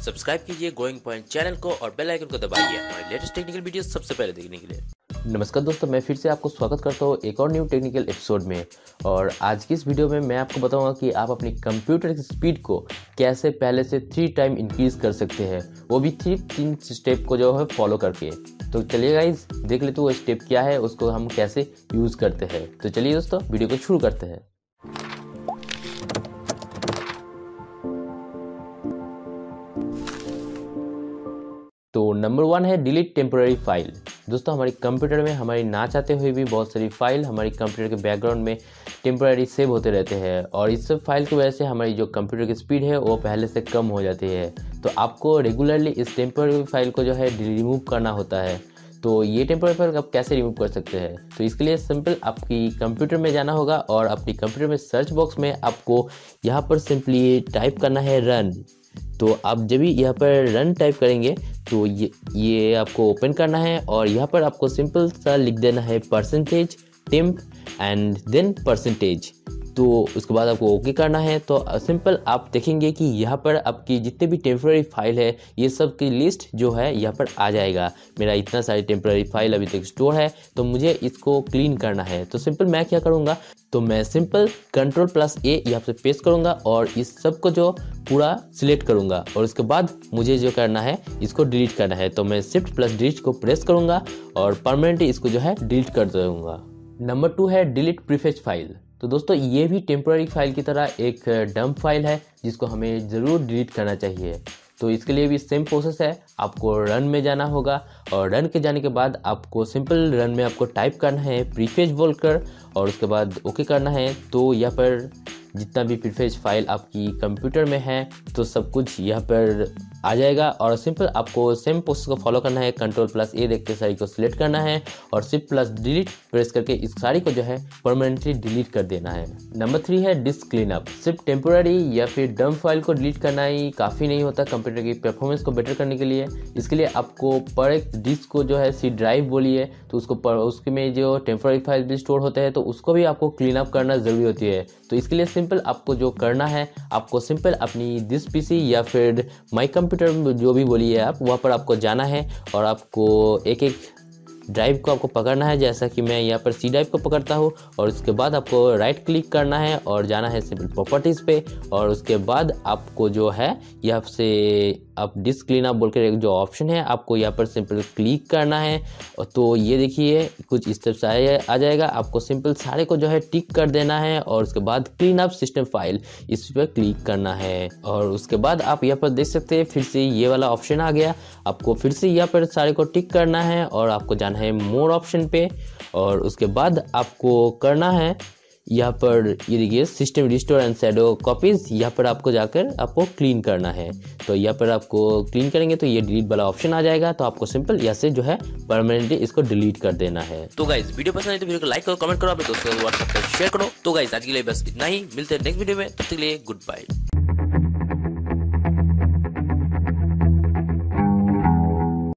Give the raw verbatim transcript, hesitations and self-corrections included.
Subscribe कीजिए going point channel को और बेल आइकन को दबाइए हमारे लेटेस्ट टेक्निकल वीडियो सबसे पहले देखने के लिए। नमस्कार दोस्तों, मैं फिर से आपको स्वागत करता हूँ एक और न्यू टेक्निकल एपिसोड में। और आज की इस वीडियो में मैं आपको बताऊंगा कि आप अपनी कंप्यूटर की स्पीड को कैसे पहले से थ्री टाइम इंक्रीज कर सकते हैं, वो भी थ्री तीन स्टेप को जो है फॉलो करके। तो चलिए गाइज देख लेते वो स्टेप क्या है, उसको हम कैसे यूज़ करते हैं। तो चलिए दोस्तों वीडियो को शुरू करते हैं। तो नंबर वन है डिलीट टेम्पोररी फाइल। दोस्तों हमारे कंप्यूटर में हमारी ना चाहते हुए भी बहुत सारी फाइल हमारी कंप्यूटर के बैकग्राउंड में टेम्पोररी सेव होते रहते हैं और इस सब फाइल की वजह से हमारी जो कंप्यूटर की स्पीड है वो पहले से कम हो जाती है। तो आपको रेगुलरली इस टेम्पोररी फाइल को जो है रिमूव करना होता है। तो ये टेम्पोररी फाइल आप कैसे रिमूव कर सकते हैं? तो इसके लिए सिंपल आपकी कंप्यूटर में जाना होगा और अपनी कंप्यूटर में सर्च बॉक्स में आपको यहाँ पर सिंपली टाइप करना है रन। तो आप जब भी यहाँ पर रन टाइप करेंगे तो ये ये आपको ओपन करना है और यहाँ पर आपको सिंपल सा लिख देना है percentage temp and then percentage. तो उसके बाद आपको ओके करना है। तो सिंपल आप देखेंगे कि यहाँ पर आपकी जितने भी टेम्पररी फाइल है ये सब की लिस्ट जो है यहाँ पर आ जाएगा। मेरा इतना सारी टेम्पररी फाइल अभी तक स्टोर है तो मुझे इसको क्लीन करना है। तो सिंपल मैं क्या करूँगा, तो मैं सिंपल कंट्रोल प्लस ए यहाँ पे पेस्ट करूँगा और इस सब को जो पूरा सिलेक्ट करूँगा और उसके बाद मुझे जो करना है इसको डिलीट करना है। तो मैं शिफ्ट प्लस डिलीट को प्रेस करूँगा और परमानेंटली इसको जो है डिलीट कर दूँगा। नंबर टू है डिलीट प्रीफेच फाइल। तो दोस्तों ये भी टेम्पोररी फाइल की तरह एक डंप फाइल है जिसको हमें ज़रूर डिलीट करना चाहिए। तो इसके लिए भी सेम प्रोसेस है, आपको रन में जाना होगा और रन के जाने के बाद आपको सिंपल रन में आपको टाइप करना है प्रीफेच बोलकर और उसके बाद ओके करना है। तो यहाँ पर जितना भी प्रीफेच फाइल आपकी कंप्यूटर में है तो सब कुछ यहाँ पर आ जाएगा और सिंपल आपको सेम प्रोसेस को फॉलो करना है। कंट्रोल प्लस ए देख के सारी को सिलेक्ट करना है और शिफ्ट प्लस डिलीट प्रेस करके इस सारी को जो है परमानेंटली डिलीट कर देना है। नंबर थ्री है डिस्क क्लीनअप। सिर्फ टेम्पोररी या फिर डंप फाइल को डिलीट करना ही काफ़ी नहीं होता कंप्यूटर की परफॉर्मेंस को बेटर करने के लिए। इसके लिए आपको पर एक डिस्क को जो है सी ड्राइव बोलिए तो उसको पर उसके में जो टेम्पोररी फाइल भी स्टोर होते हैं तो उसको भी आपको क्लीनअप करना ज़रूरी होती है। तो इसके लिए सिंपल आपको जो करना है, आपको सिंपल अपनी दिस पीसी या फिर माई कंप्यूटर जो भी बोलिए आप, वहाँ पर आपको जाना है और आपको एक एक ड्राइव को आपको पकड़ना है। जैसा कि मैं यहाँ पर सी ड्राइव को पकड़ता हूँ और उसके बाद आपको राइट क्लिक करना है और जाना है सिंपल प्रॉपर्टीज़ पे और उसके बाद आपको जो है यहाँ से आप डिस्क क्लीनअप बोल कर एक जो ऑप्शन है आपको यहाँ पर सिंपल क्लिक करना है। तो ये देखिए कुछ इस तरह से आ जाएगा। आपको सिंपल सारे को जो है टिक कर देना है और उसके बाद क्लीन अप सिस्टम फाइल इस पर क्लिक करना है और उसके बाद आप यहाँ पर देख सकते हैं फिर से ये वाला ऑप्शन आ गया। आपको फिर से यहाँ पर सारे को टिक करना है और आपको जाना है मोर ऑप्शन पे और उसके बाद आपको करना है यहाँ पर ये देखिए system restore and shadow copies, यहाँ पर आपको जाकर आपको क्लीन करना है। तो यहाँ पर आपको क्लीन करेंगे तो ये डिलीट वाला ऑप्शन आ जाएगा। तो आपको सिंपल यहाँ से जो है परमानेंटली इसको डिलीट कर देना है। तो गाइज वीडियो पसंद है तो वीडियो को लाइक करो, कमेंट करो, अपने दोस्तों को व्हाट्सएप पर शेयर करो। तो गाइज आज के लिए बस इतना ही, मिलते हैं नेक्स्ट वीडियो में, तब तक के लिए गुड बाय।